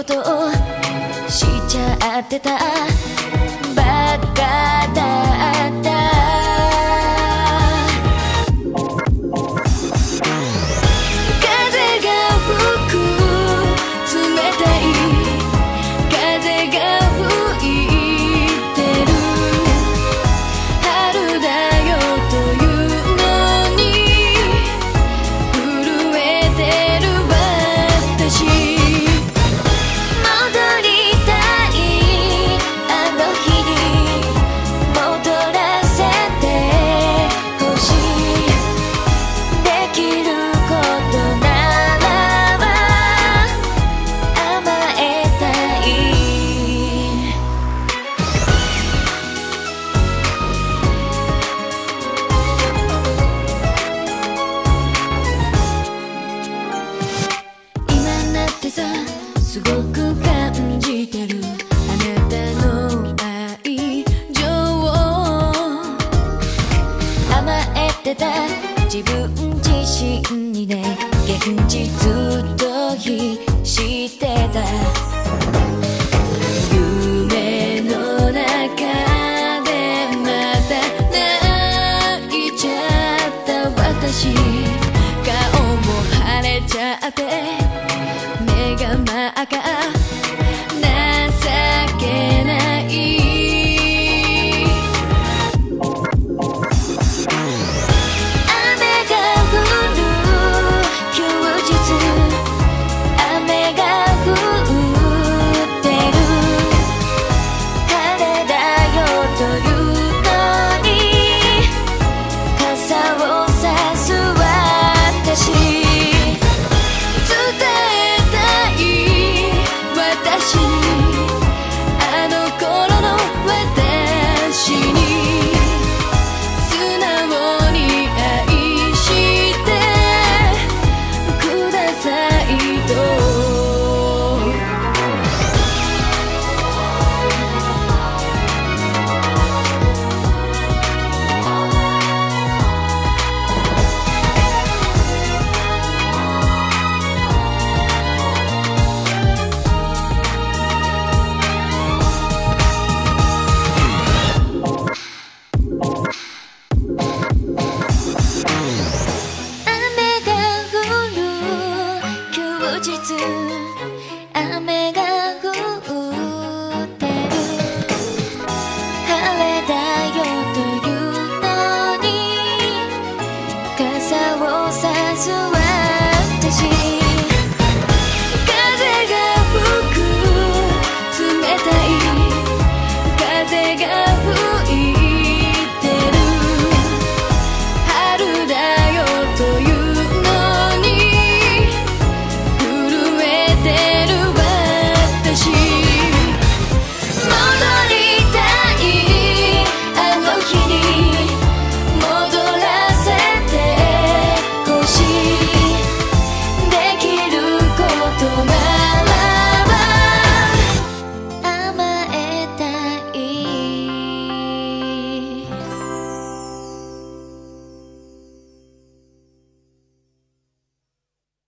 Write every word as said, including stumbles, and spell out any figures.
ことをしちゃってたバカだった。風が吹く冷たい風が吹いてる春だよというのに震えてる私。戻りたいあの日に戻らせてほしい。できることならば甘えたい。今なってさすごく感じてるあなたの愛情。甘えてた自分自身にね現実逃避してた。夢の中でまた泣いちゃった私。顔も腫れちゃって目が真っ赤情けない。雨が降る休日雨が降ってる晴れだよというのに傘をさす私。伝えたい私にあの頃の私に素直に愛してくださいと。雨が降る休日雨が降ってる晴れだよというのに傘をさす